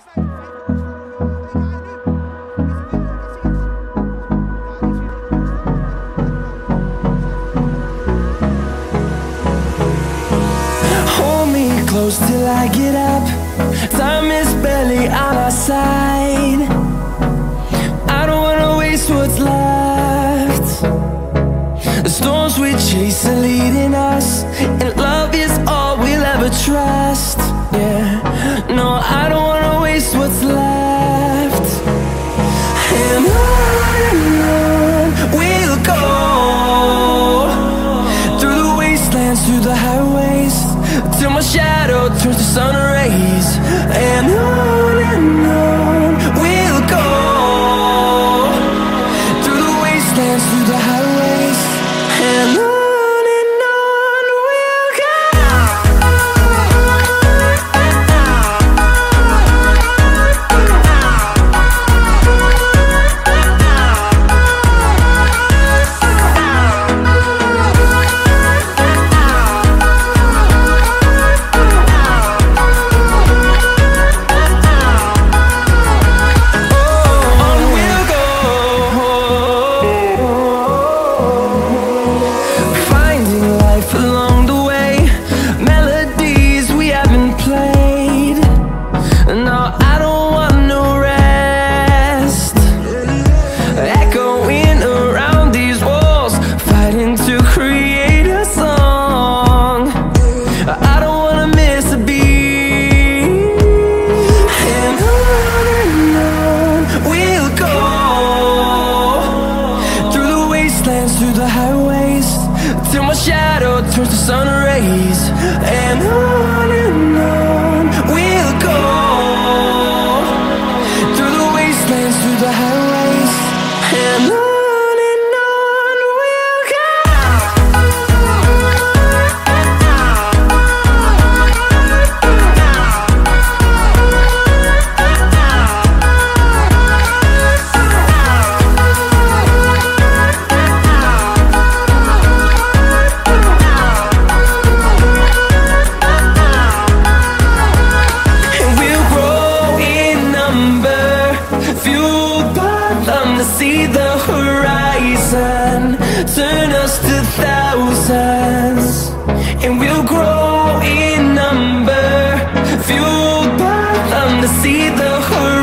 Close till I get up. Time is barely on our side. I don't wanna waste what's left. The storms we chase are leading us, and love is all we'll ever trust. Yeah, no, I don't wanna waste what's left. And on we'll go, through the wastelands, through the highways, till my shadow turns to sun rays. And on we'll go, through the wastelands, through the highways, and on we'll go. Through the highways, till my shadow turns to sun rays. And on we'll go, through the wastelands, through the highways, and on. See the horizon turn us to thousands, and we'll grow in number, fueled by them to see the horizon.